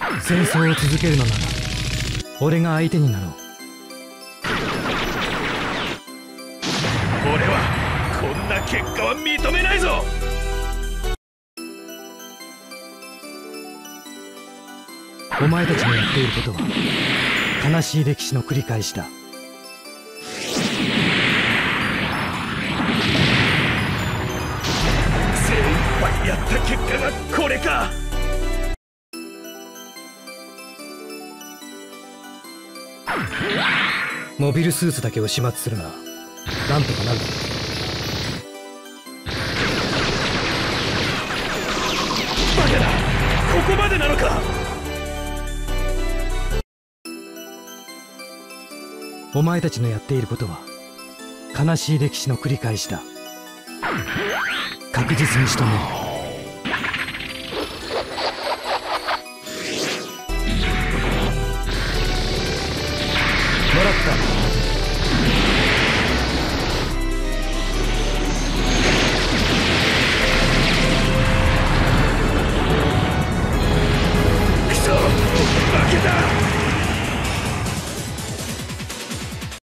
戦争を続けるのなら俺が相手になろう。 俺はこんな結果は認めないぞ。 お前たちのやっていることは悲しい歴史の繰り返しだ。 精一杯やった結果がこれか。 モビルスーツだけを始末するならなんとかなるだろう。 バカだ、ここまでなのか。 お前たちのやっていることは悲しい歴史の繰り返しだ。確実に仕留める。